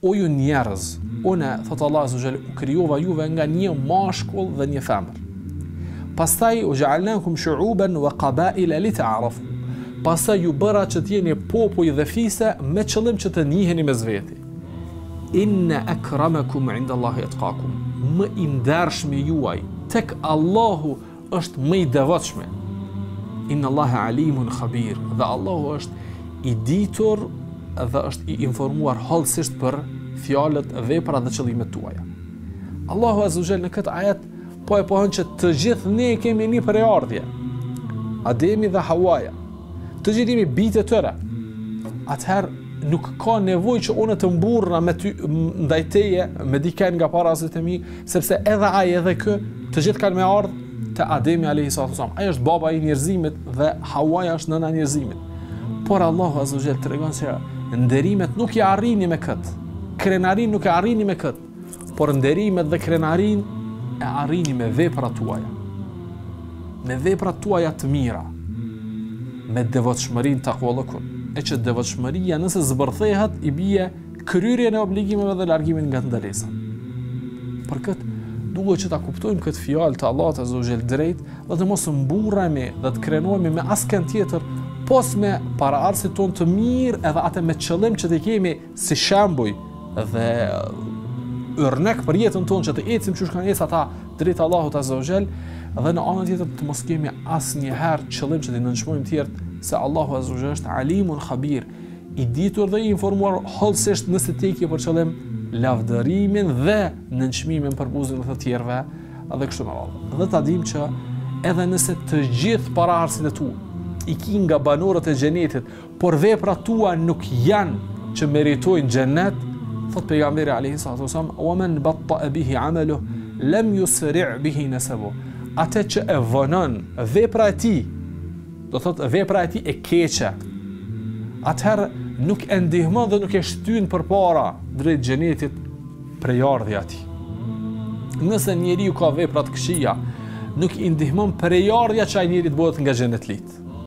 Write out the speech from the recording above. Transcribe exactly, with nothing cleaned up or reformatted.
o ju njerëz, une, thot Allah azza wa jall, u krijova juve nga një mashkull dhe një femër. Pastaj u ja'alnakum shu'uban wa qaba'ila li ta'arafu. Pastaj ju bëra që t'jeni popull dhe fise me qëllim që të njiheni mes veti. Inna akramakum 'inda Allahi atqakum. Më i ndershmi juaj tek Allahu është më i devotshëm. Inna Allaha alimun khabir. Dhe Allahu është i ditur dhe është i informuar hollësisht për fjalët, veprat dhe qëllimet tuaja. Allahu azza wa jall në këtë ajet po e pohon që të gjithë ne kemi një përardhje. Ademi dhe Hawaja. Të gjithë jemi bijtë të tyre. Atëherë nuk ka nevojë që unë të mburra me ty ndaj teje, me dikën nga parasit e mi, sepse edhe ai edhe kë, të gjithë kanë me ardhur te Ademi alayhi salatu wasallam. Ai është baba i njerëzimit dhe Hawaja është nëna e njerëzimit. Por Allahu azza wa jall tregon se nderimet nuk i arrini me kët. Krenarin nuk e arrini me kët, por nderimet dhe krenarin e arrini me veprat tuaja. Me veprat tuaja të mira. Me devotshmërinë takvallokun. E që devotshmëria nëse zbërthehet i bie kryerjen e obligimeve dhe largimin nga ndalesat. Për këtë duhet që ta kuptojmë këtë fjalë të Allahut azza wa jall drejt dhe të mos mburremi dhe të krenohemi me askën tjetër, pos me paraardhësit tonë të mirë edhe atë me qëllim që të kemi si shembuj dhe ërnek për jetën tonë që të ecim çu kanë ecë ata drejt Allahut azza wa jall, dhe në anën tjetër të mos kemi asnjëherë qëllim që të nënçmojmë tjerët se Allahu azza wa jall është alimun khabir, i ditur dhe i informuar hollësisht nëse ti ke për qëllim lavdërimin dhe nënçmimin për buzën e të tjerëve edhe kështu me radhë. Dhe ta dim që edhe nëse të gjithë paraardhësit e tu i ki nga banorët e xhenetit, por veprat tua nuk janë që meritojnë xhenet, thot pejgamberi alayhi salatu wasallam, "Wa man batta'a bihi 'amaluhu lam yusri' bihi nasabuhu." Atë që e vonon vepra e tij, do thot vepra e tij e keqe, atëherë nuk e ndihmon dhe nuk e shtyn përpara drejt xhenetit prejardhja e tij. Nëse njeriu ka vepra të këqija, nuk i ndihmon prejardhja që ai njeri të bëhet nga xhenetlit.